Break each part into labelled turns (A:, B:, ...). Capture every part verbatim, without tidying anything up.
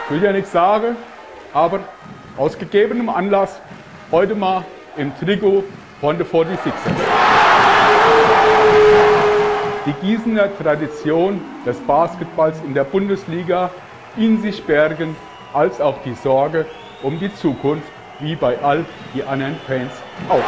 A: Ich will ja nichts sagen, aber aus gegebenem Anlass heute mal im Trikot von der forty-sixers. Die Gießener Tradition des Basketballs in der Bundesliga in sich bergen, als auch die Sorge um die Zukunft, wie bei all die anderen Fans auch.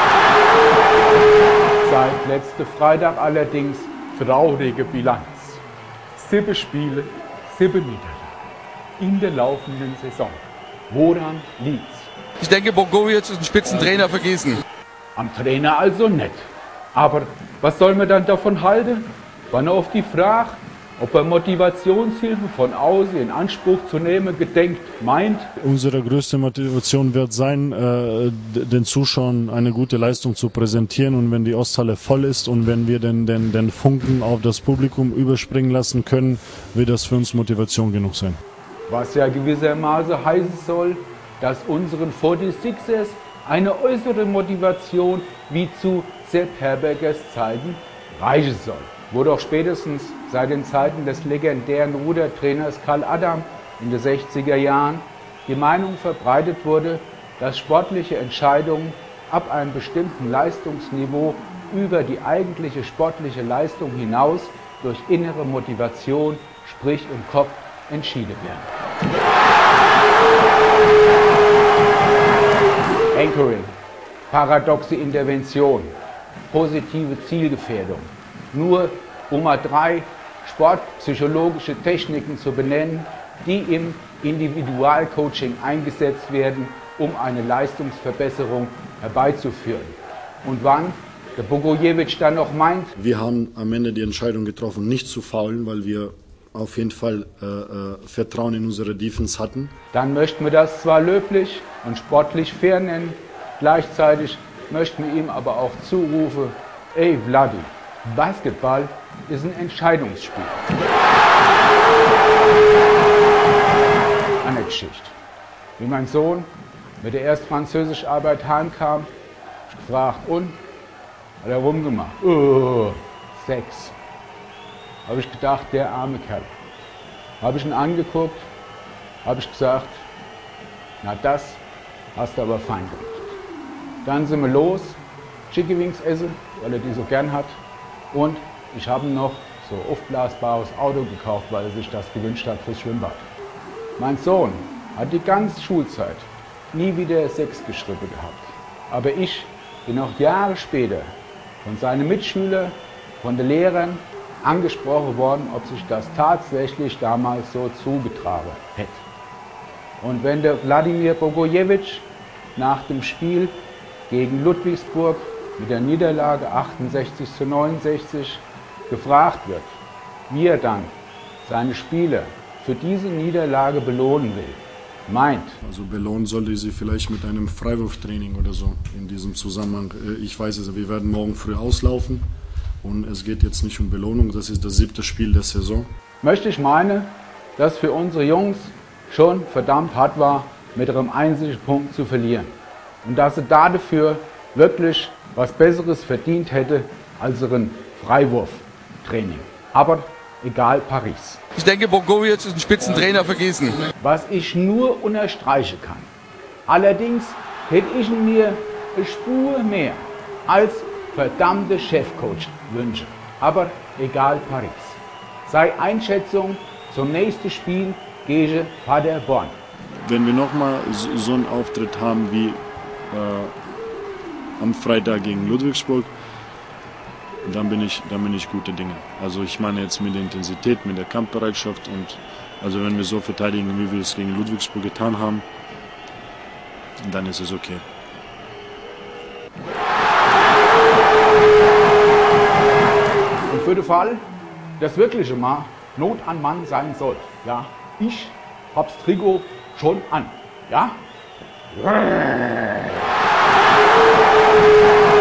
A: Seit letzten Freitag allerdings traurige Bilanz. Sieben Spiele, sieben Niederlagen in der laufenden Saison. Woran liegt's?
B: Ich denke, Bogovic ist ein Spitzentrainer für Gießen.
A: Am Trainer also nicht. Aber was soll man dann davon halten? Wenn er auf die Frage, ob er Motivationshilfe von außen in Anspruch zu nehmen gedenkt, meint.
C: Unsere größte Motivation wird sein, äh, den Zuschauern eine gute Leistung zu präsentieren. Und wenn die Osthalle voll ist und wenn wir den, den, den Funken auf das Publikum überspringen lassen können, wird das für uns Motivation genug sein.
A: Was ja gewissermaßen heißen soll, dass unseren forty-sixers eine äußere Motivation wie zu Sepp Herbergers Zeiten reichen soll. Wo doch spätestens seit den Zeiten des legendären Rudertrainers Karl Adam in den sechziger Jahren die Meinung verbreitet wurde, dass sportliche Entscheidungen ab einem bestimmten Leistungsniveau über die eigentliche sportliche Leistung hinaus durch innere Motivation, sprich im Kopf, entschieden werden. Anchoring, paradoxe Intervention, positive Zielgefährdung. Nur um mal drei sportpsychologische Techniken zu benennen, die im Individualcoaching eingesetzt werden, um eine Leistungsverbesserung herbeizuführen. Und wann der Bogojevic dann noch meint,
C: wir haben am Ende die Entscheidung getroffen, nicht zu faulen, weil wir auf jeden Fall äh, äh, Vertrauen in unsere Defense hatten.
A: Dann möchten wir das zwar löblich und sportlich fair nennen, gleichzeitig möchten wir ihm aber auch zurufen, ey Vladi, Basketball ist ein Entscheidungsspiel. Eine Geschichte. Wie mein Sohn mit der ersten Französischarbeit heimkam, hab ich gefragt, und? Hat er rumgemacht. Oh, Sex. Habe ich gedacht, der arme Kerl. Habe ich ihn angeguckt, habe ich gesagt, na das hast du aber fein gemacht. Dann sind wir los, Chicky Wings essen, weil er die so gern hat. Und ich habe ihm noch so ein aufblasbares Auto gekauft, weil er sich das gewünscht hat fürs Schwimmbad. Mein Sohn hat die ganze Schulzeit nie wieder Sex geschrieben gehabt. Aber ich bin auch Jahre später von seinen Mitschülern, von den Lehrern angesprochen worden, ob sich das tatsächlich damals so zugetragen hätte. Und wenn der Wladimir Bogojevic nach dem Spiel gegen Ludwigsburg mit der Niederlage achtundsechzig zu neunundsechzig gefragt wird, wie er dann seine Spieler für diese Niederlage belohnen will, meint.
C: Also belohnen sollte sie vielleicht mit einem Freiwurftraining oder so in diesem Zusammenhang. Ich weiß es, wir werden morgen früh auslaufen und es geht jetzt nicht um Belohnung, das ist das siebte Spiel der Saison.
A: Möchte ich meinen, dass für unsere Jungs schon verdammt hart war, mit einem einzigen Punkt zu verlieren. Und dass sie dafür wirklich was Besseres verdient hätte als ein Freiwurftraining. Aber egal, Paris.
B: Ich denke, Bogovic ist ein Spitzentrainer für Gießen.
A: Was ich nur unterstreichen kann. Allerdings hätte ich mir eine Spur mehr als verdammte Chefcoach wünschen. Aber egal, Paris. Sei Einschätzung zum nächsten Spiel gegen Paderborn.
C: Wenn wir nochmal so einen Auftritt haben wie äh, am Freitag gegen Ludwigsburg, dann bin ich, dann bin ich gute Dinge. Also ich meine jetzt mit der Intensität, mit der Kampfbereitschaft und also wenn wir so verteidigen, wie wir es gegen Ludwigsburg getan haben, dann ist es okay.
A: Und für den Fall, dass wirklich mal Not an Mann sein soll, ja, ich hab's Trikot schon an, ja?